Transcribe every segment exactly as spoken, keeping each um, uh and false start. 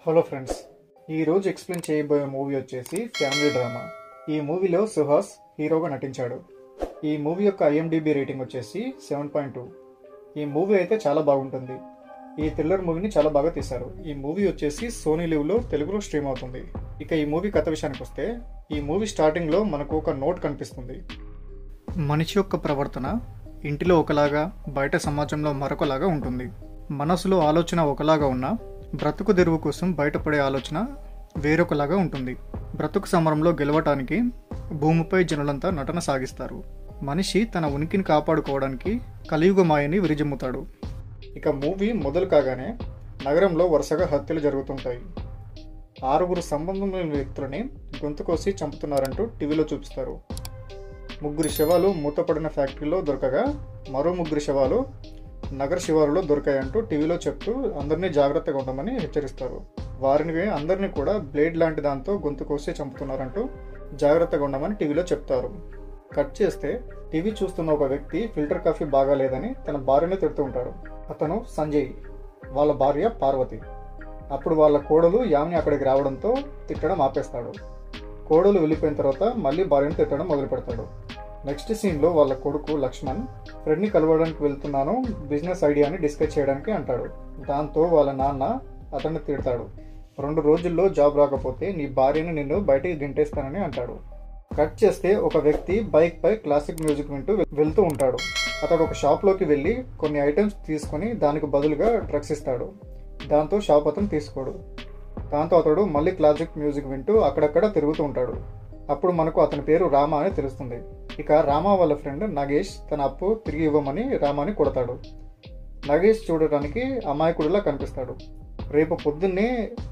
Hello friends, ఈరోజు explain చేయబోయే movie వచ్చేసి ఫ్యామిలీ డ్రామా. ఈ మూవీలో సుహాస్ హీరోగా నటించాడు. ఈ మూవీ యొక్క ఐఎండిబి రేటింగ్ వచ్చేసి సెవెన్ పాయింట్ టూ. ఈ మూవీ అయితే చాలా బాగుంటుంది. ఈ థ్రిల్లర్ మూవీని చాలా బాగా తీశారు. ఈ మూవీ వచ్చేసి సోనీ లివ్లో తెలుగులో స్ట్రీమ్ అవుతుంది. ఇక ఈ మూవీ కథ విషయానికి వస్తే, ఈ మూవీ స్టార్టింగ్లో మనకు ఒక నోట్ కనిపిస్తుంది. మనిషి యొక్క ప్రవర్తన ఇంటిలో ఒకలాగా, బయట సమాజంలో మరొకలాగా ఉంటుంది. మనసులో ఆలోచన ఒకలాగా ఉన్నా బ్రతుకు తెరువు కోసం బయటపడే ఆలోచన వేరొకలాగా ఉంటుంది. బ్రతుకు సమరంలో గెలవటానికి భూమిపై జనులంతా నటన సాగిస్తారు. మనిషి తన ఉనికిని కాపాడుకోవడానికి కలియుగ మాయని విరిజిమ్ముతాడు. ఇక మూవీ మొదలు కాగానే నగరంలో వరుసగా హత్యలు జరుగుతుంటాయి. ఆరుగురు సంబంధం లేని వ్యక్తులని గొంతు కోసి చంపుతున్నారంటూ టీవీలో చూపిస్తారు. ముగ్గురు శవాలు మూతపడిన ఫ్యాక్టరీలో దొరకగా మరో ముగ్గురు శవాలు నగర శివారులో దొరికాయంటూ టీవీలో చెప్తూ అందరినీ జాగ్రత్తగా ఉండమని హెచ్చరిస్తారు. వారిని అందరినీ కూడా బ్లేడ్ లాంటి దాంతో గొంతు కోసి చంపుతున్నారంటూ జాగ్రత్తగా ఉండమని టీవీలో చెప్తారు. కట్ చేస్తే టీవీ చూస్తున్న ఒక వ్యక్తి ఫిల్టర్ కాఫీ బాగాలేదని తన భార్యను తిడుతూ ఉంటాడు. అతను సంజయ్, వాళ్ళ భార్య పార్వతి. అప్పుడు వాళ్ళ కోడలు యామిని అక్కడికి రావడంతో తిట్టడం ఆపేస్తాడు. కోడలు వెళ్ళిపోయిన తర్వాత మళ్ళీ భార్యను తిట్టడం మొదలు పెడతాడు. నెక్స్ట్ సీన్లో వాళ్ళ కొడుకు లక్ష్మణ్ ఫ్రెండ్ని కలవడానికి వెళ్తున్నాను, బిజినెస్ ఐడియాని డిస్కస్ చేయడానికి అంటాడు. దాంతో వాళ్ళ నాన్న అతన్ని తిడతాడు. రెండు రోజుల్లో జాబ్ రాకపోతే నీ భార్యని నిన్ను బయటికి గింటేస్తానని అంటాడు. కట్ చేస్తే ఒక వ్యక్తి బైక్ పై క్లాసిక్ మ్యూజిక్ వింటూ వెళ్తూ ఉంటాడు. అతడు ఒక షాప్లోకి వెళ్ళి కొన్ని ఐటమ్స్ తీసుకొని దానికి బదులుగా డ్రగ్స్ ఇస్తాడు. దాంతో షాప్ అతను తీసుకోడు. దాంతో అతడు మళ్ళీ క్లాసిక్ మ్యూజిక్ వింటూ అక్కడక్కడ తిరుగుతూ ఉంటాడు. అప్పుడు మనకు అతని పేరు రామ అని తెలుస్తుంది. ఇక రామ వాళ్ళ ఫ్రెండ్ నగేష్ తన అప్పు తిరిగి ఇవ్వమని రామాని కొడతాడు. నగేష్ చూడటానికి అమాయకుడిలా కనిపిస్తాడు. రేపు పొద్దున్నే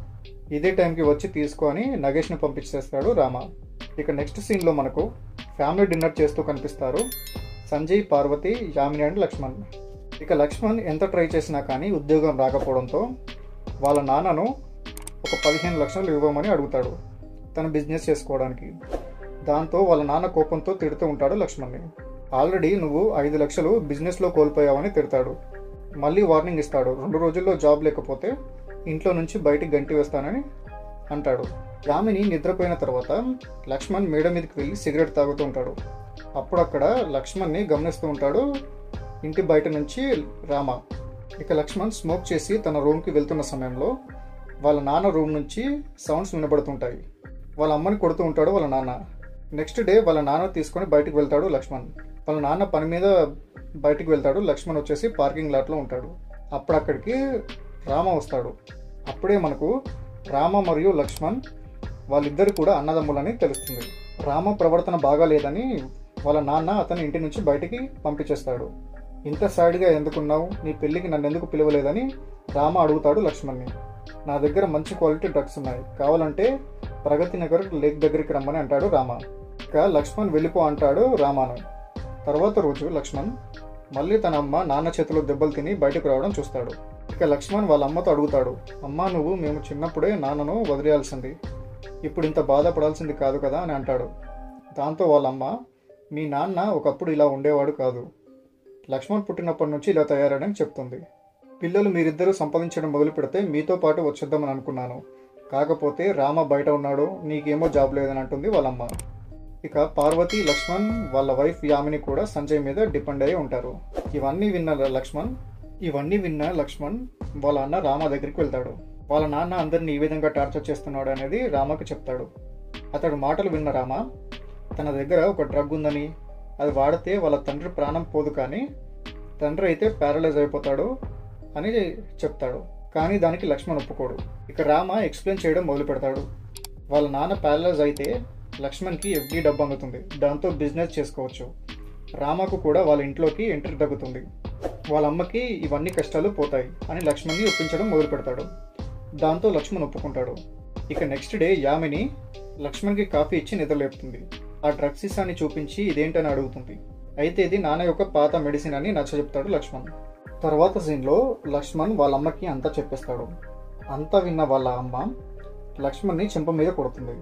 ఇదే టైంకి వచ్చి తీసుకో అని నగేష్ని పంపించేస్తాడు రామ. ఇక నెక్స్ట్ సీన్లో మనకు ఫ్యామిలీ డిన్నర్ చేస్తూ కనిపిస్తారు సంజయ్, పార్వతి, యామిని అండ్ లక్ష్మణ్. ఇక లక్ష్మణ్ ఎంత ట్రై చేసినా కానీ ఉద్యోగం రాకపోవడంతో వాళ్ళ నాన్నను ఒక పదిహేను లక్షలు ఇవ్వమని అడుగుతాడు తన బిజినెస్ చేసుకోవడానికి. దాంతో వాళ్ళ నాన్న కోపంతో తిడుతూ ఉంటాడు లక్ష్మణ్ని. ఆల్రెడీ నువ్వు ఐదు లక్షలు బిజినెస్లో కోల్పోయావని తిడతాడు. మళ్ళీ వార్నింగ్ ఇస్తాడు, రెండు రోజుల్లో జాబ్ లేకపోతే ఇంట్లో నుంచి బయటికి గంటి వేస్తానని అంటాడు. యామిని నిద్రపోయిన తర్వాత లక్ష్మణ్ మేడ మీదకి వెళ్ళి సిగరెట్ తాగుతూ ఉంటాడు. అప్పుడు అక్కడ లక్ష్మణ్ని గమనిస్తూ ఉంటాడు ఇంటి బయట నుంచి రామ. ఇక లక్ష్మణ్ స్మోక్ చేసి తన రూమ్కి వెళ్తున్న సమయంలో వాళ్ళ నాన్న రూమ్ నుంచి సౌండ్స్ వినబడుతుంటాయి. వాళ్ళ అమ్మని కొడుతూ ఉంటాడు వాళ్ళ నాన్న. నెక్స్ట్ డే వాళ్ళ నాన్న తీసుకొని బయటకు వెళ్తాడు లక్ష్మణ్. వాళ్ళ నాన్న పని మీద బయటకు వెళ్తాడు. లక్ష్మణ్ వచ్చేసి పార్కింగ్ లాట్లో ఉంటాడు. అప్పుడు అక్కడికి రామ వస్తాడు. అప్పుడే మనకు రామ మరియు లక్ష్మణ్ వాళ్ళిద్దరు కూడా అన్నదమ్ములని తెలుస్తుంది. రామ ప్రవర్తన బాగాలేదని వాళ్ళ నాన్న అతని ఇంటి నుంచి బయటికి పంపించేస్తాడు. ఇంత సాడిగా ఎందుకున్నావు, నీ పెళ్ళికి నన్ను ఎందుకు పిలవలేదని రామ అడుగుతాడు లక్ష్మణ్ని. నా దగ్గర మంచి క్వాలిటీ డ్రగ్స్ ఉన్నాయి, కావాలంటే ప్రగతి నగర్ లేక్ దగ్గరికి రమ్మని అంటాడు రామ. ఇక లక్ష్మణ్ వెళ్ళిపో అంటాడు రామాను. తర్వాత రోజు లక్ష్మణ్ మళ్ళీ తన అమ్మ నాన్న చేతిలో దెబ్బలు తిని బయటకు రావడం చూస్తాడు. ఇక లక్ష్మణ్ వాళ్ళ అమ్మతో అడుగుతాడు, అమ్మ నువ్వు మేము చిన్నప్పుడే నాన్నను వదిలేయాల్సింది, ఇప్పుడు ఇంత బాధపడాల్సింది కాదు కదా అని అంటాడు. దాంతో వాళ్ళమ్మ, మీ నాన్న ఒకప్పుడు ఇలా ఉండేవాడు కాదు, లక్ష్మణ్ పుట్టినప్పటి నుంచి ఇలా తయారని చెప్తుంది. పిల్లలు మీరిద్దరూ సంపాదించడం మొదలు పెడితే మీతో పాటు వచ్చేద్దామని అనుకున్నాను, కాకపోతే రామ బయట ఉన్నాడు, నీకేమో జాబ్ లేదని అంటుంది వాళ్ళమ్మ. ఇక పార్వతి, లక్ష్మణ్ వాళ్ళ వైఫ్ యామిని కూడా సంజయ్ మీద డిపెండ్ అయి ఉంటారు. ఇవన్నీ విన్న లక్ష్మణ్ ఇవన్నీ విన్న లక్ష్మణ్ వాళ్ళ అన్న రామ దగ్గరికి వెళ్తాడు. వాళ్ళ నాన్న అందరినీ ఈ విధంగా టార్చర్ చేస్తున్నాడు అనేది రామకు చెప్తాడు. అతడు మాటలు విన్న రామ తన దగ్గర ఒక డ్రగ్ ఉందని, అది వాడితే వాళ్ళ తండ్రి ప్రాణం పోదు కానీ తండ్రి అయితే ప్యారలైజ్ అయిపోతాడు అని చెప్తాడు. కానీ దానికి లక్ష్మణ్ ఒప్పుకోడు. ఇక రామ ఎక్స్ప్లెయిన్ చేయడం మొదలు పెడతాడు. వాళ్ళ నాన్న ప్యారలైజ్ అయితే లక్ష్మణ్కి ఎఫ్డీ డబ్బు అందుతుంది, దాంతో బిజినెస్ చేసుకోవచ్చు. రామకు కూడా వాళ్ళ ఇంట్లోకి ఎంట్రీ తగ్గుతుంది. వాళ్ళ అమ్మకి ఇవన్నీ కష్టాలు పోతాయి అని లక్ష్మణ్ని ఒప్పించడం మొదలు పెడతాడు. దాంతో లక్ష్మణ్ ఒప్పుకుంటాడు. ఇక నెక్స్ట్ డే యామిని లక్ష్మణ్కి కాఫీ ఇచ్చి నిద్రలేపుతుంది. ఆ డ్రగ్స్ ఇసాన్ని చూపించి ఇదేంటని అడుగుతుంది. అయితే ఇది నాన్న యొక్క పాత మెడిసిన్ అని నచ్చ చెప్తాడు లక్ష్మణ్. తర్వాత సీన్లో లక్ష్మణ్ వాళ్ళ అమ్మకి అంతా చెప్పేస్తాడు. అంతా విన్న వాళ్ళ అమ్మ లక్ష్మణ్ని చెంప మీద కొడుతుంది.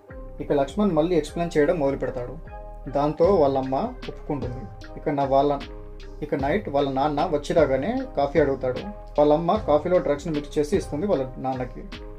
ఇక లక్ష్మణ్ మళ్ళీ ఎక్స్ప్లెయిన్ చేయడం మొదలు పెడతాడు. దాంతో వాళ్ళమ్మ ఒప్పుకుంటుంది. ఇక నా వాళ్ళ ఇక నైట్ వాళ్ళ నాన్న వచ్చి రాగానే కాఫీ అడుగుతాడు. వాళ్ళమ్మ కాఫీలో డ్రగ్స్ని మిక్స్ చేసి ఇస్తుంది వాళ్ళ నాన్నకి.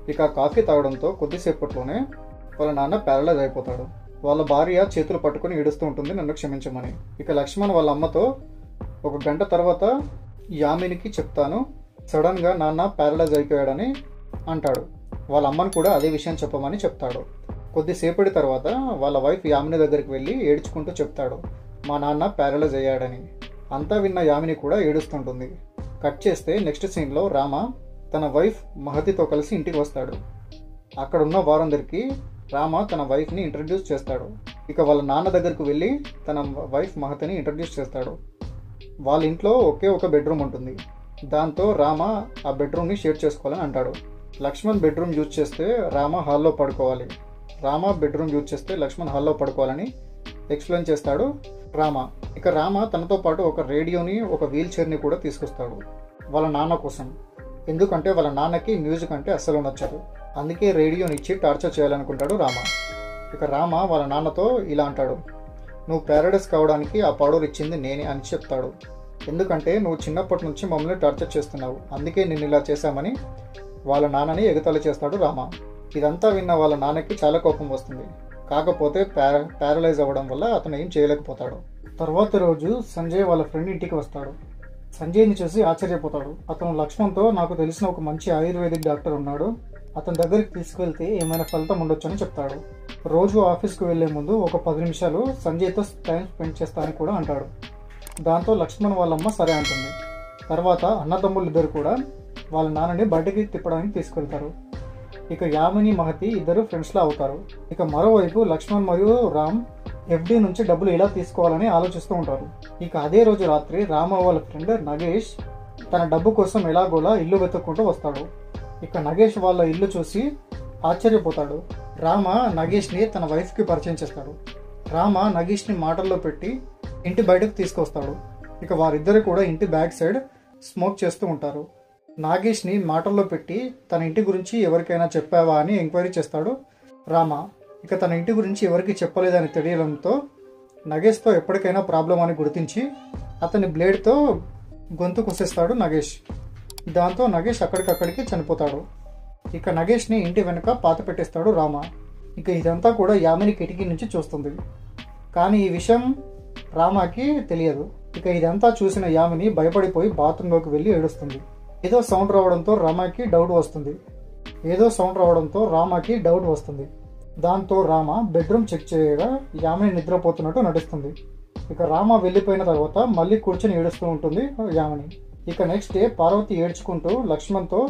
ఇక కాఫీ తాగడంతో కొద్దిసేపట్లోనే వాళ్ళ నాన్న ప్యారలైజ్ అయిపోతాడు. వాళ్ళ భార్య చేతులు పట్టుకుని ఏడుస్తూ ఉంటుంది నన్ను క్షమించమని. ఇక లక్ష్మణ్ వాళ్ళ అమ్మతో ఒక గంట తర్వాత యామినికి చెప్తాను, సడన్గా నాన్న ప్యారలైజ్ అయిపోయాడని అంటాడు. వాళ్ళ అమ్మని కూడా అదే విషయం చెప్పమని చెప్తాడు. కొద్దిసేపటి తర్వాత వాళ్ళ వైఫ్ యామిని దగ్గరికి వెళ్ళి ఏడ్చుకుంటూ చెప్తాడు, మా నాన్న ప్యారలైజ్ అయ్యాడని. అంతా విన్న యామిని కూడా ఏడుస్తుంటుంది. కట్ చేస్తే నెక్స్ట్ సీన్లో రామ తన వైఫ్ మహతితో కలిసి ఇంటికి వస్తాడు. అక్కడున్న వారందరికీ రామ తన వైఫ్ని ఇంట్రడ్యూస్ చేస్తాడు. ఇక వాళ్ళ నాన్న దగ్గరకు వెళ్ళి తన వైఫ్ మహతిని ఇంట్రడ్యూస్ చేస్తాడు. వాళ్ళ ఇంట్లో ఒకే ఒక బెడ్రూమ్ ఉంటుంది. దాంతో రామ ఆ బెడ్రూమ్ని షేర్ చేసుకోవాలని అంటాడు. లక్ష్మణ్ బెడ్రూమ్ యూజ్ చేస్తే రామ హాల్లో పడుకోవాలి, రామ బెడ్రూమ్ యూజ్ చేస్తే లక్ష్మణ్ హాల్లో పడుకోవాలని ఎక్స్ప్లెయిన్ చేస్తాడు రామ. ఇక రామ తనతో పాటు ఒక రేడియోని, ఒక వీల్ చైర్ని కూడా తీసుకొస్తాడు వాళ్ళ నాన్న కోసం. ఎందుకంటే వాళ్ళ నాన్నకి మ్యూజిక్ అంటే అస్సలు నచ్చదు. అందుకే రేడియోని ఇచ్చి టార్చర్ చేయాలనుకుంటాడు రామ. ఇక రామ వాళ్ళ నాన్నతో ఇలా అంటాడు, నువ్వు ప్యారడైస్ కావడానికి ఆ పౌడర్ ఇచ్చింది నేనే అని చెప్తాడు. ఎందుకంటే నువ్వు చిన్నప్పటి నుంచి మమ్మల్ని టార్చర్ చేస్తున్నావు, అందుకే నేను ఇలా చేశామని వాళ్ళ నాన్నని ఎగతాళి చేస్తాడు రామ. ఇదంతా విన్న వాళ్ళ నాన్నకి చాలా కోపం వస్తుంది. కాకపోతే ప్యార ప్యారలైజ్ అవ్వడం వల్ల అతను ఏం చేయలేకపోతాడు. తర్వాత రోజు సంజయ్ వాళ్ళ ఫ్రెండ్ ఇంటికి వస్తాడు. సంజయ్ని చూసి ఆశ్చర్యపోతాడు. అతను లక్ష్మణ్తో నాకు తెలిసిన ఒక మంచి ఆయుర్వేదిక్ డాక్టర్ ఉన్నాడు, అతని దగ్గరికి తీసుకువెళ్తే ఏమైనా ఫలితం ఉండొచ్చు అని చెప్తాడు. రోజు ఆఫీస్కు వెళ్లే ముందు ఒక పది నిమిషాలు సంజయ్తో టైం స్పెండ్ చేస్తానని కూడా అంటాడు. దాంతో లక్ష్మణ్ వాళ్ళమ్మ సరే అంటుంది. తర్వాత అన్నదమ్ములు ఇద్దరు కూడా వాళ్ళ నాన్నని బయటికి తిప్పడానికి తీసుకెళ్తారు. ఇక యామిని మహతి ఇద్దరు ఫ్రెండ్స్లా అవుతారు. ఇక మరోవైపు లక్ష్మణ్ మరియు రామ్ ఎఫ్డి నుంచి డబ్బులు ఎలా తీసుకోవాలని ఆలోచిస్తూ ఉంటారు. ఇక అదే రోజు రాత్రి రామ వాళ్ళ ఫ్రెండ్ నగేష్ తన డబ్బు కోసం ఎలాగోలా ఇల్లు వెతుక్కుంటూ వస్తాడు. ఇక నగేష్ వాళ్ళ ఇల్లు చూసి ఆశ్చర్యపోతాడు. రామ నగేష్ని తన వైఫ్కి పరిచయం చేస్తాడు. రామ నగేష్ని మాటల్లో పెట్టి ఇంటి బయటకు తీసుకొస్తాడు. ఇక వారిద్దరు కూడా ఇంటి బ్యాక్ సైడ్ స్మోక్ చేస్తూ ఉంటారు. నాగేష్ని మాటల్లో పెట్టి తన ఇంటి గురించి ఎవరికైనా చెప్పావా అని ఎంక్వైరీ చేస్తాడు రామ. ఇక తన ఇంటి గురించి ఎవరికి చెప్పలేదని తెలియడంతో నగేష్తో ఎప్పటికైనా ప్రాబ్లం అని గుర్తించి అతని బ్లేడ్తో గొంతు కొసేస్తాడు నగేష్. దాంతో నగేష్ అక్కడికక్కడికి చనిపోతాడు. ఇక నగేష్ని ఇంటి వెనుక పాత పెట్టేస్తాడు రామ. ఇక ఇదంతా కూడా యామిని కిటికీ నుంచి చూస్తుంది. కానీ ఈ విషయం రామాకి తెలియదు. ఇక ఇదంతా చూసిన యామిని భయపడిపోయి బాత్రూంలోకి వెళ్ళి ఏడుస్తుంది. ఏదో సౌండ్ రావడంతో రామాకి డౌట్ వస్తుంది ఏదో సౌండ్ రావడంతో రామాకి డౌట్ వస్తుంది దాంతో రామ బెడ్రూమ్ చెక్ చేయగా యామిని నిద్రపోతున్నట్టు నటిస్తుంది. ఇక రామ వెళ్ళిపోయిన తర్వాత మళ్ళీ కూర్చొని ఏడుస్తూ ఉంటుంది యామిని. ఇక నెక్స్ట్ డే పార్వతి ఏడ్చుకుంటూ లక్ష్మణ్తో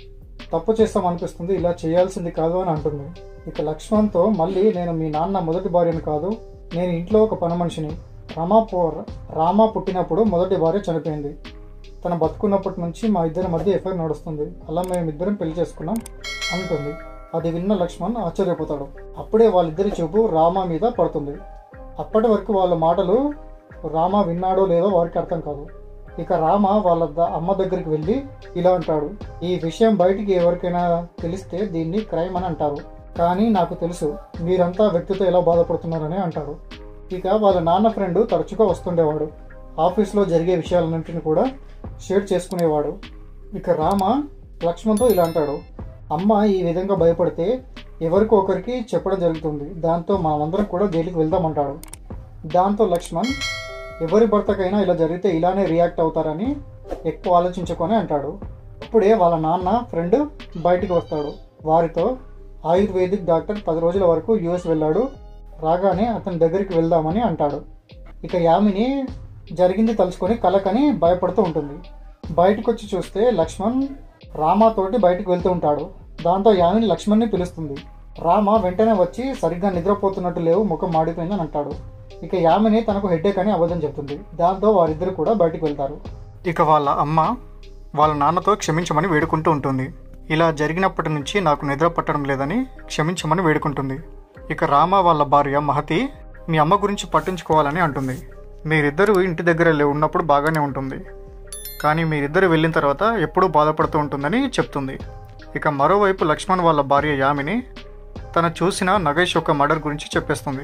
తప్పు చేస్తామనిపిస్తుంది, ఇలా చేయాల్సింది కాదు అని అంటుంది. ఇక లక్ష్మణ్తో మళ్ళీ నేను మీ నాన్న మొదటి భార్యను కాదు, నేను ఇంట్లో ఒక పని మనిషిని. రామ పో రామ పుట్టినప్పుడు మొదటి భార్య చనిపోయింది, తన బతుకున్నప్పటి నుంచి మా ఇద్దరి మధ్య ఎఫ్ఐఆర్ నడుస్తుంది, అలా మేమిద్దరం పెళ్లి చేసుకున్నాం అంటుంది. అది విన్న లక్ష్మణ్ ఆశ్చర్యపోతాడు. అప్పుడే వాళ్ళిద్దరి చూపు రామ మీద పడుతుంది. అప్పటి వరకు వాళ్ళ మాటలు రామ విన్నాడో లేదో వారికి అర్థం కాదు. ఇక రామ వాళ్ళ అమ్మ దగ్గరికి వెళ్ళి ఇలా అంటాడు, ఈ విషయం బయటికి ఎవరికైనా తెలిస్తే దీన్ని క్రైమ్ అని అంటారు, కానీ నాకు తెలుసు మీరంతా వ్యక్తితో ఎలా బాధపడుతున్నారని అంటారు. ఇక వాళ్ళ నాన్న ఫ్రెండ్ తరచుగా వస్తుండేవాడు. ఆఫీస్లో జరిగే విషయాలన్నింటినీ కూడా షేర్ చేసుకునేవాడు. ఇక రామ లక్ష్మణ్తో ఇలా అంటాడు, అమ్మ ఈ విధంగా భయపడితే ఎవరికో ఒకరికి చెప్పడం జరుగుతుంది, దాంతో మనమందరం కూడా జైలుకి వెళ్దామంటాడు. దాంతో లక్ష్మణ్ ఎవరి భర్తకైనా ఇలా జరిగితే ఇలానే రియాక్ట్ అవుతారని ఎక్కువ ఆలోచించుకొని అంటాడు. అప్పుడే వాళ్ళ నాన్న ఫ్రెండ్ బయటికి వస్తాడు. వారితో ఆయుర్వేదిక్ డాక్టర్ పది రోజుల వరకు యూఎస్ వెళ్ళాడు, రాగానే అతని దగ్గరికి వెళ్దామని అంటాడు. ఇక యామిని జరిగింది తలుచుకొని కలకని భయపడుతూ ఉంటుంది. బయటకు వచ్చి చూస్తే లక్ష్మణ్ రామతోటి బయటకు వెళ్తూ ఉంటాడు. దాంతో యామిని లక్ష్మణ్ని పిలుస్తుంది. రామ వెంటనే వచ్చి సరిగ్గా నిద్రపోతున్నట్టు లేవు, ముఖం మాడిపోయిందని అంటాడు. ఇక యామిని తనకు హెడ్ఏక్ అని అబద్ధం చెప్తుంది. దాంతో వారిద్దరు కూడా బయటకు వెళ్తారు. ఇక వాళ్ళ అమ్మ వాళ్ళ నాన్నతో క్షమించమని వేడుకుంటూ ఉంటుంది. ఇలా జరిగినప్పటి నుంచి నాకు నిద్ర పట్టడం లేదని క్షమించమని వేడుకుంటుంది. ఇక రామ వాళ్ళ భార్య మహతి మీ అమ్మ గురించి పట్టించుకోవాలని అంటుంది. మీరిద్దరూ ఇంటి దగ్గర ఉన్నప్పుడు బాగానే ఉంటుంది, కానీ మీరిద్దరు వెళ్ళిన తర్వాత ఎప్పుడూ బాధపడుతూ ఉంటుందని చెప్తుంది. ఇక మరోవైపు లక్ష్మణ్ వాళ్ళ భార్య యామిని తన చూసిన నగేష్ యొక్క మర్డర్ గురించి చెప్పేస్తుంది.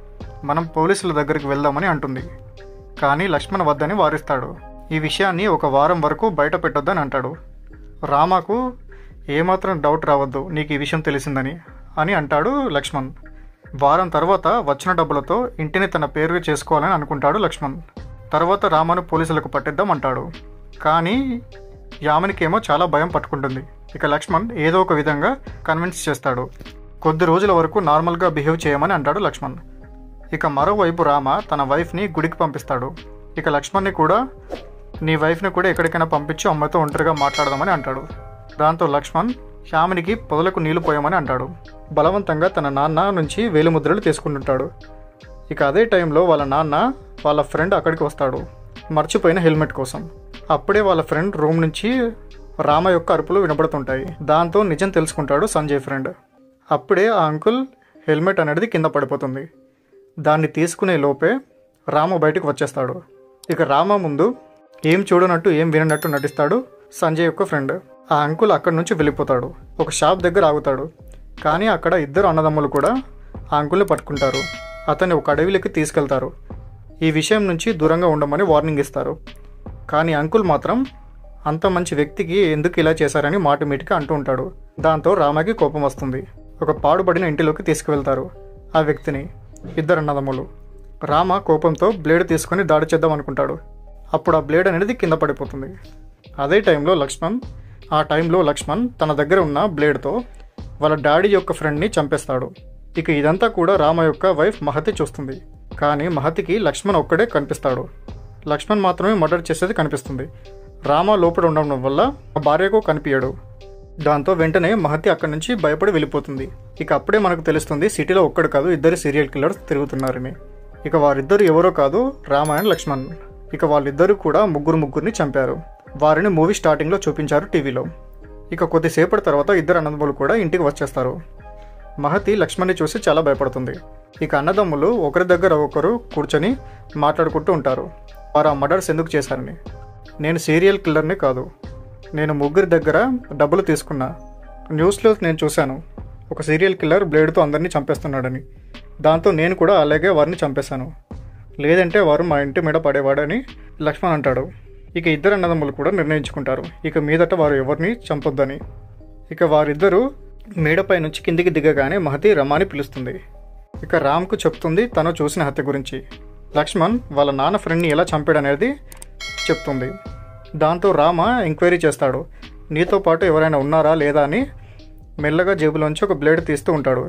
మనం పోలీసుల దగ్గరికి వెళ్దామని అంటుంది, కానీ లక్ష్మణ్ వద్దని వారిస్తాడు. ఈ విషయాన్ని ఒక వారం వరకు బయట పెట్టొద్దని అంటాడు. రామకు ఏమాత్రం డౌట్ రావద్దు నీకు ఈ విషయం తెలిసిందని అని అంటాడు లక్ష్మణ్. వారం తర్వాత వచ్చిన డబ్బులతో ఇంటిని తన పేరు చేసుకోవాలని అనుకుంటాడు లక్ష్మణ్. తర్వాత రామను పోలీసులకు పట్టిద్దాం అంటాడు. కానీ యామినికేమో చాలా భయం పట్టుకుంటుంది. ఇక లక్ష్మణ్ ఏదో ఒక విధంగా కన్విన్స్ చేస్తాడు. కొద్ది రోజుల వరకు నార్మల్గా బిహేవ్ చేయమని అంటాడు లక్ష్మణ్. ఇక మరోవైపు రామ తన వైఫ్ని గుడికి పంపిస్తాడు. ఇక లక్ష్మణ్ని కూడా నీ వైఫ్ని కూడా ఎక్కడికైనా పంపించి అమ్మతో ఒంటరిగా మాట్లాడదామని అంటాడు. దాంతో లక్ష్మణ్ యామినికి పొదలకు నీళ్లు పోయమని అంటాడు. బలవంతంగా తన నాన్న నుంచి వేలిముద్రలు తీసుకుంటుంటాడు. ఇక అదే టైంలో వాళ్ళ నాన్న వాళ్ళ ఫ్రెండ్ అక్కడికి వస్తాడు మర్చిపోయిన హెల్మెట్ కోసం. అప్పుడే వాళ్ళ ఫ్రెండ్ రూమ్ నుంచి రామ యొక్క అరుపులు వినపడుతుంటాయి. దాంతో నిజం తెలుసుకుంటాడు సంజయ్ ఫ్రెండ్. అప్పుడే ఆ అంకుల్ హెల్మెట్ అనేది కింద పడిపోతుంది. దాన్ని తీసుకునే లోపే రామ బయటకు వచ్చేస్తాడు. ఇక రామ ముందు ఏం చూడనట్టు ఏం విననట్టు నటిస్తాడు సంజయ్ యొక్క ఫ్రెండ్. ఆ అంకుల్ అక్కడి నుంచి వెళ్ళిపోతాడు. ఒక షాప్ దగ్గర ఆగుతాడు. కానీ అక్కడ ఇద్దరు అన్నదమ్ములు కూడా ఆ అంకుల్ని పట్టుకుంటారు. అతన్ని ఒక అడవిలోకి తీసుకెళ్తారు. ఈ విషయం నుంచి దూరంగా ఉండమని వార్నింగ్ ఇస్తారు. కానీ అంకుల్ మాత్రం అంత మంచి వ్యక్తికి ఎందుకు ఇలా చేశారని మాటిమీటిగా అంటూ ఉంటాడు. దాంతో రామకి కోపం వస్తుంది. ఒక పాడుబడిన ఇంటిలోకి తీసుకువెళ్తారు ఆ వ్యక్తిని ఇద్దరు అన్నదమ్ములు. రామ కోపంతో బ్లేడ్ తీసుకొని దాడి చేద్దాం అనుకుంటాడు. అప్పుడు ఆ బ్లేడ్ అనేది కింద పడిపోతుంది. అదే టైంలో లక్ష్మణ్ ఆ టైంలో లక్ష్మణ్ తన దగ్గర ఉన్న బ్లేడ్తో వాళ్ళ డాడీ యొక్క ఫ్రెండ్ని చంపేస్తాడు. ఇక ఇదంతా కూడా రామ యొక్క వైఫ్ మహతి చూస్తుంది. కానీ మహతికి లక్ష్మణ్ ఒక్కడే కనిపిస్తాడు. లక్ష్మణ్ మాత్రమే మర్డర్ చేసేది కనిపిస్తుంది. రామ లోపల ఉండడం వల్ల ఆ భార్యకు కనిపించడు. దాంతో వెంటనే మహతి అక్కడి నుంచి భయపడి వెళ్ళిపోతుంది. ఇక అప్పుడే మనకు తెలుస్తుంది సిటీలో ఒక్కడు కాదు ఇద్దరు సీరియల్ కిల్లర్స్ తిరుగుతున్నారని. ఇక వారిద్దరు ఎవరో కాదు రామ అండ్ లక్ష్మణ్. ఇక వాళ్ళిద్దరూ కూడా ముగ్గురు ముగ్గురిని చంపారు. వారిని మూవీ స్టార్టింగ్లో చూపించారు టీవీలో. ఇక కొద్దిసేపటి తర్వాత ఇద్దరు అన్నదమ్ములు కూడా ఇంటికి వచ్చేస్తారు. మహతి లక్ష్మణ్ని చూసి చాలా భయపడుతుంది. ఇక అన్నదమ్ములు ఒకరి దగ్గర ఒకరు కూర్చొని మాట్లాడుకుంటూ ఉంటారు. వారు ఆ మర్డర్స్ ఎందుకు చేశారని. నేను సీరియల్ కిల్లర్ని కాదు, నేను ముగ్గురి దగ్గర డబ్బులు తీసుకున్నా. న్యూస్లో నేను చూశాను ఒక సీరియల్ కిల్లర్ బ్లేడ్తో అందరినీ చంపేస్తున్నాడని. దాంతో నేను కూడా అలాగే వారిని చంపేశాను, లేదంటే వారు మా ఇంటి మీద పడేవాడని లక్ష్మణ్ అంటాడు. ఇక ఇద్దరు అన్నదమ్ములు కూడా నిర్ణయించుకుంటారు ఇక మీదట వారు ఎవరిని చంపొద్దని. ఇక వారిద్దరూ మేడపై నుంచి కిందికి దిగగానే మహతి రమాని పిలుస్తుంది. ఇక రామ్కు చెప్తుంది తను చూసిన హత్య గురించి. లక్ష్మణ్ వాళ్ళ నాన్న ఫ్రెండ్ని ఎలా చంపాడనేది చెప్తుంది. దాంతో రామ ఎంక్వైరీ చేస్తాడు. నీతో పాటు ఎవరైనా ఉన్నారా లేదా అని మెల్లగా జేబులోంచి ఒక బ్లేడ్ తీస్తూ ఉంటాడు.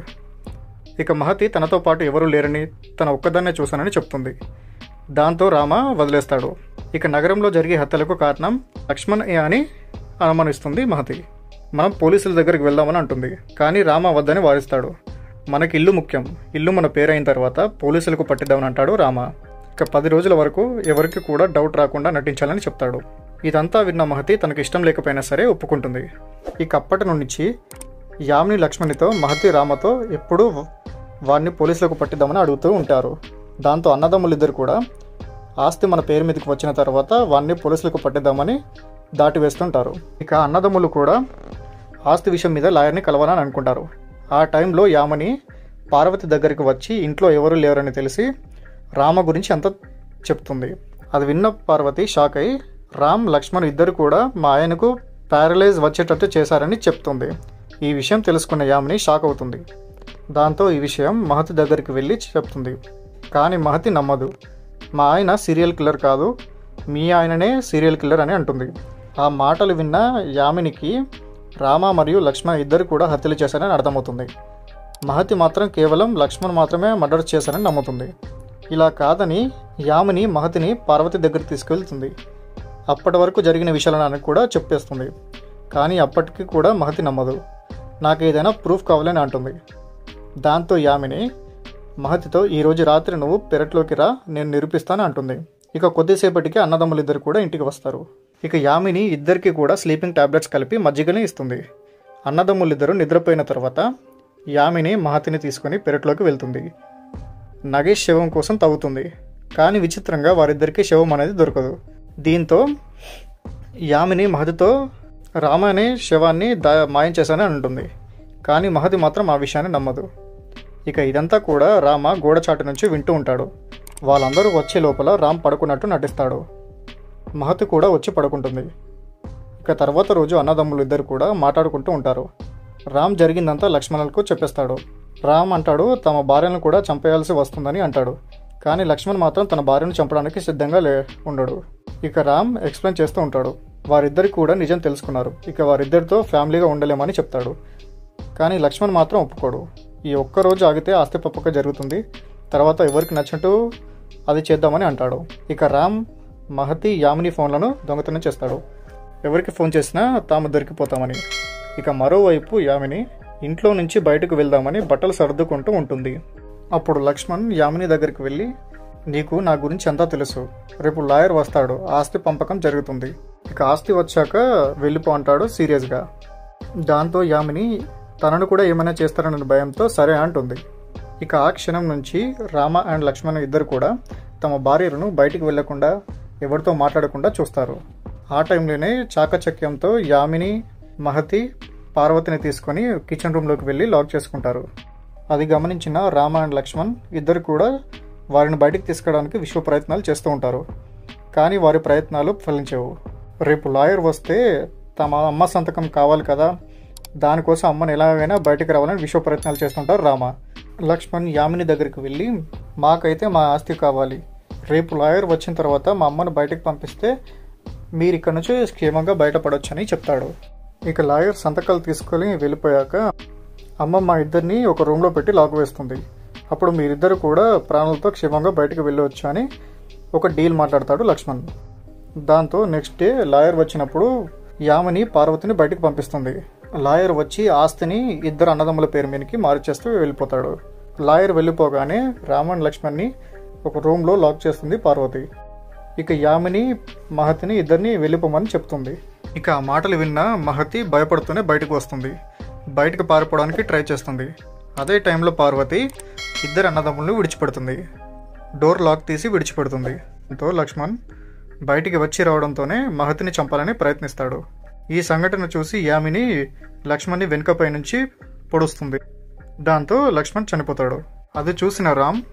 ఇక మహతి తనతో పాటు ఎవరూ లేరని తన ఒక్కదాన్నే చూశానని చెప్తుంది. దాంతో రామ వదిలేస్తాడు. ఇక నగరంలో జరిగే హత్యలకు కారణం లక్ష్మణ్ అని అనుమానిస్తుంది మహతి. మనం పోలీసుల దగ్గరికి వెళ్దామని అంటుంది. కానీ రామ వద్దని వారిస్తాడు. మనకి ఇల్లు ముఖ్యం, ఇల్లు మన పేరైన తర్వాత పోలీసులకు పట్టిద్దామని అంటాడు రామ. ఇక పది రోజుల వరకు ఎవరికి కూడా డౌట్ రాకుండా నటించాలని చెప్తాడు. ఇదంతా విన్న మహతి తనకి ఇష్టం లేకపోయినా సరే ఒప్పుకుంటుంది. ఇక అప్పటి నుంచి యామిని లక్ష్మణితో మహతి రామతో ఎప్పుడూ వారిని పోలీసులకు పట్టిద్దామని అడుగుతూ ఉంటారు. దాంతో అన్నదమ్ములిద్దరు కూడా ఆస్తి మన పేరు మీదకి వచ్చిన తర్వాత వారిని పోలీసులకు పట్టిద్దామని దాటి వేస్తుంటారు. ఇక అన్నదమ్ములు కూడా ఆస్తి విషయం మీద లాయర్ని కలవాలని అనుకుంటారు. ఆ టైంలో యామిని పార్వతి దగ్గరికి వచ్చి ఇంట్లో ఎవరు లేరని తెలిసి రామ గురించి అంతా చెప్తుంది. అది విన్న పార్వతి షాక్ అయి రామ్ లక్ష్మణ్ ఇద్దరు కూడా మా ఆయనకు ప్యారలైజ్ వచ్చేటట్టు చేశారని చెప్తుంది. ఈ విషయం తెలుసుకున్న యామిని షాక్ అవుతుంది. దాంతో ఈ విషయం మహతి దగ్గరికి వెళ్ళి చెప్తుంది. కానీ మహతి నమ్మదు. మా ఆయన సీరియల్ కిల్లర్ కాదు, మీ ఆయననే సీరియల్ కిల్లర్ అని అంటుంది. ఆ మాటలు విన్న యామినికి రామ మరియు లక్ష్మణ్ ఇద్దరు కూడా హత్యలు చేశారని అర్థమవుతుంది. మహతి మాత్రం కేవలం లక్ష్మణ్ మాత్రమే మర్డర్ చేశారని నమ్ముతుంది. ఇలా కాదని యామిని మహతిని పార్వతి దగ్గరికి తీసుకెళ్తుంది. అప్పటి వరకు జరిగిన విషయాలను కూడా చెప్పేస్తుంది. కానీ అప్పటికి కూడా మహతి నమ్మదు. నాకు ఏదైనా ప్రూఫ్ కావాలని అంటుంది. దాంతో యామిని మహతితో ఈరోజు రాత్రి నువ్వు పెరట్లోకి రా, నేను నిరూపిస్తాను అంటుంది. ఇక కొద్దిసేపటికి అన్నదమ్ములు ఇద్దరు కూడా ఇంటికి వస్తారు. ఇక యామిని ఇద్దరికి కూడా స్లీపింగ్ టాబ్లెట్స్ కలిపి మజ్జిగని ఇస్తుంది. అన్నదమ్ములిద్దరూ నిద్రపోయిన తర్వాత యామిని మహతిని తీసుకొని పెరట్లోకి వెళ్తుంది. నగేష్ శవం కోసం తవ్వుతుంది. కానీ విచిత్రంగా వారిద్దరికీ శవం అనేది దొరకదు. దీంతో యామిని మహతితో రామ అనే శవాన్ని దా మాయం చేశానని అంటుంది. కానీ మహతి మాత్రం ఆ విషయాన్ని నమ్మదు. ఇక ఇదంతా కూడా రామ గోడచాటు నుంచి వింటూ ఉంటాడు. వాళ్ళందరూ వచ్చే లోపల రామ్ పడుకున్నట్టు నటిస్తాడు. మహతి కూడా వచ్చి పడుకుంటుంది. ఇక తర్వాత రోజు అన్నదమ్ములు ఇద్దరు కూడా మాట్లాడుకుంటూ ఉంటారు. రామ్ జరిగిందంతా లక్ష్మణులకు చెప్పేస్తాడు. రామ్ అంటాడు తమ భార్యను కూడా చంపేయాల్సి వస్తుందని అంటాడు. కానీ లక్ష్మణ్ మాత్రం తన భార్యను చంపడానికి సిద్ధంగా లే ఉండడు. ఇక రామ్ ఎక్స్ప్లెయిన్ చేస్తూ ఉంటాడు. వారిద్దరికి కూడా నిజం తెలుసుకున్నారు, ఇక వారిద్దరితో ఫ్యామిలీగా ఉండలేమని చెప్తాడు. కానీ లక్ష్మణ్ మాత్రం ఒప్పుకోడు. ఈ ఒక్కరోజు ఆగితే ఆస్తి పప్పక జరుగుతుంది, తర్వాత ఎవరికి నచ్చినట్టు అది చేద్దామని అంటాడు. ఇక రామ్ మహతి యామిని ఫోన్లను దొంగతనం చేస్తాడు. ఎవరికి ఫోన్ చేసినా తాము దొరికిపోతామని. ఇక మరోవైపు యామిని ఇంట్లో నుంచి బయటకు వెళ్దామని బట్టలు సర్దుకుంటూ ఉంటుంది. అప్పుడు లక్ష్మణ్ యామిని దగ్గరికి వెళ్ళి, నీకు నా గురించి అంతా తెలుసు, రేపు లాయర్ వస్తాడు, ఆస్తి పంపకం జరుగుతుంది, ఇక ఆస్తి వచ్చాక వెళ్ళిపో అంటాడు సీరియస్గా. దాంతో యామిని తనను కూడా ఏమైనా చేస్తారన్న భయంతో సరే అంటుంది. ఇక ఆ క్షణం నుంచి రామ అండ్ లక్ష్మణ్ ఇద్దరు కూడా తమ భార్యలను బయటికి వెళ్లకుండా ఎవరితో మాట్లాడకుండా చూస్తారు. ఆ టైంలోనే చాకచక్యంతో యామిని మహతి పార్వతిని తీసుకొని కిచెన్ రూమ్లోకి వెళ్ళి లాక్ చేసుకుంటారు. అది గమనించిన రామ అండ్ లక్ష్మణ్ ఇద్దరు కూడా వారిని బయటికి తీసుకురావడానికి విశ్వ ప్రయత్నాలు చేస్తూ ఉంటారు. కానీ వారి ప్రయత్నాలు ఫలించవు. రేపు లాయర్ వస్తే తమ అమ్మ సంతకం కావాలి కదా, దానికోసం అమ్మను ఎలాగైనా బయటకు రావాలని విశ్వ ప్రయత్నాలు చేస్తుంటారు రామ. లక్ష్మణ్ యామిని దగ్గరికి వెళ్ళి, మాకైతే మా ఆస్తి కావాలి, రేపు లాయర్ వచ్చిన తర్వాత మా అమ్మను బయటకు పంపిస్తే మీరు ఇక్కడ నుంచి క్షేమంగా బయటపడొచ్చని చెప్తాడు. ఇక లాయర్ సంతకాలు తీసుకొని వెళ్ళిపోయాక అమ్మ మా ఇద్దరిని ఒక రూమ్లో పెట్టి లాక్ వేస్తుంది. అప్పుడు మీరిద్దరు కూడా ప్రాణాలతో క్షేమంగా బయటకు వెళ్ళవచ్చు అని ఒక డీల్ మాట్లాడతాడు లక్ష్మణ్. దాంతో నెక్స్ట్ డే లాయర్ వచ్చినప్పుడు యామిని పార్వతిని బయటకు పంపిస్తుంది. లాయర్ వచ్చి ఆస్తిని ఇద్దరు అన్నదమ్ముల పేరు మీదకి మార్చేస్తూ వెళ్ళిపోతాడు. లాయర్ వెళ్ళిపోగానే రామన్ లక్ష్మణ్ని ఒక రూమ్లో లాక్ చేస్తుంది పార్వతి. ఇక యామిని మహతిని ఇద్దరిని వెళ్ళిపోమని చెప్తుంది. ఇక ఆ మాటలు విన్న మహతి భయపడుతూనే బయటకు వస్తుంది. బయటకు పారిపోవడానికి ట్రై చేస్తుంది. అదే టైంలో పార్వతి ఇద్దరు అన్నదమ్ములను విడిచిపెడుతుంది. డోర్ లాక్ తీసి విడిచిపెడుతుంది. దాంతో లక్ష్మణ్ బయటికి వచ్చి రావడంతోనే మహతిని చంపాలని ప్రయత్నిస్తాడు. ఈ సంఘటన చూసి యామిని లక్ష్మణ్ని వెనుకపై నుంచి పొడుస్తుంది. దాంతో లక్ష్మణ్ చనిపోతాడు. అది చూసిన రామ్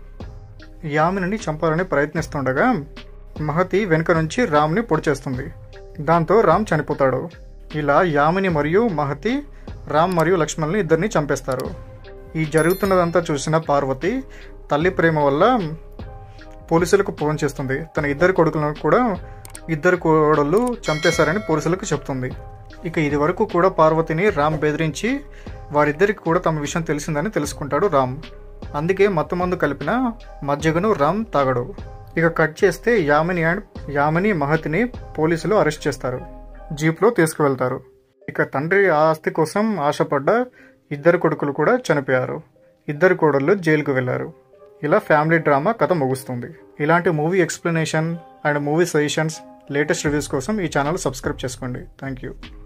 యామిని చంపాలని ప్రయత్నిస్తుండగా మహతి వెనుక నుంచి రామ్ని పొడిచేస్తుంది. దాంతో రామ్ చనిపోతాడు. ఇలా యామిని మరియు మహతి రామ్ మరియు లక్ష్మణ్ని ఇద్దరిని చంపేస్తారు. ఈ జరుగుతున్నదంతా చూసిన పార్వతి తల్లి ప్రేమ వల్ల పోలీసులకు ఫోన్ చేస్తుంది. తన ఇద్దరు కొడుకులను కూడా ఇద్దరు కోడళ్ళు చంపేశారని పోలీసులకు చెప్తుంది. ఇక ఇది వరకు కూడా పార్వతిని రామ్ బెదిరించి వారిద్దరికి కూడా తమ విషయం తెలిసిందని తెలుసుకుంటాడు రామ్. అందుకే మత్తుమందు కలిపిన మజ్జిగను రామ్ తాగడు. ఇక కట్ చేస్తే యామిని అండ్ యామిని మహతిని పోలీసులు అరెస్ట్ చేస్తారు. జీప్లో తీసుకువెళ్తారు. ఇక తండ్రి ఆస్తి కోసం ఆశపడ్డ ఇద్దరు కొడుకులు కూడా చనిపోయారు. ఇద్దరు కోడళ్ళు జైలుకు వెళ్లారు. ఇలా ఫ్యామిలీ డ్రామా కథ ముగుస్తుంది. ఇలాంటి movie explanation and movie suggestions, latest reviews కోసం ఈ ఛానల్ సబ్స్క్రైబ్ చేసుకోండి. Thank you.